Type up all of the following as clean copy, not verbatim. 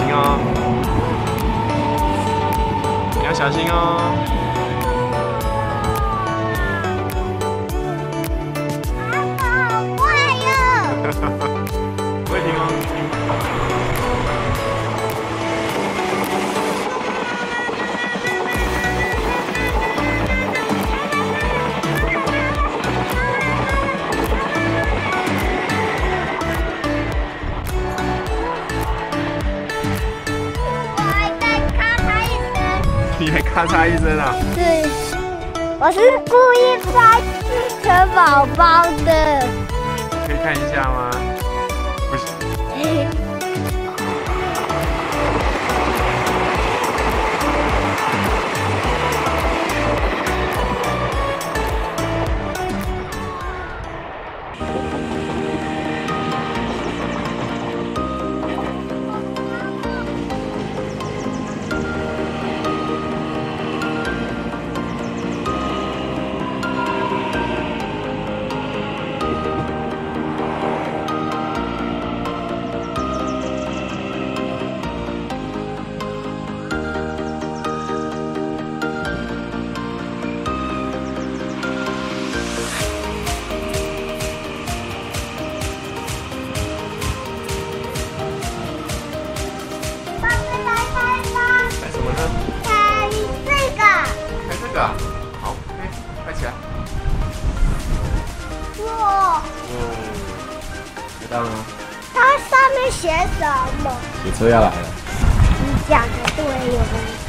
哦，你要小心哦。 好快哟！ 不会停哦。你还咔嚓一声啊？ 对，我是故意拍汽车宝宝的。 可以看一下吗？不行。 好，开起来。 哇！ 知道吗？ 它上面写什么？ 火车要来了。 你讲的对哟。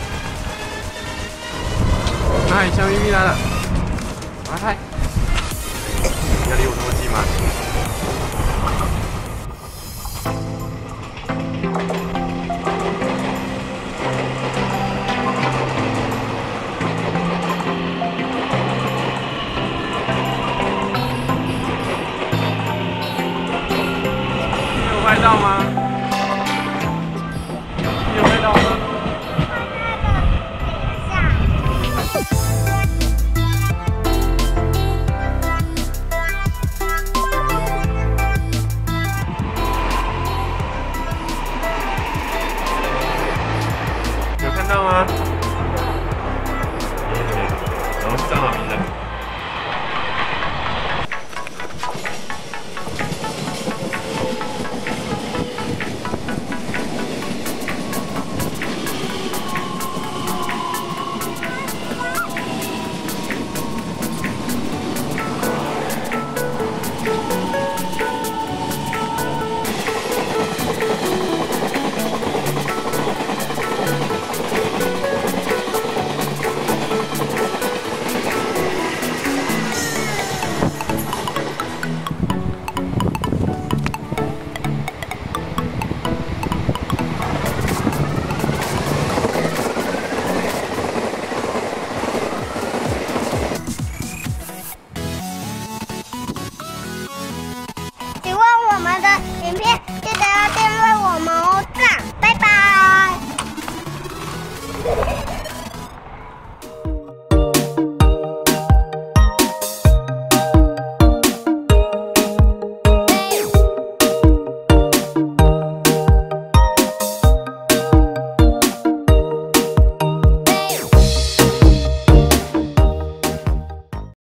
哎，小咪咪来了，马上开。你要离我那么近吗？拍到吗？你有拍到吗？有看到吗？然后站好名字。 喜欢我们的影片，记得要订阅我们哦。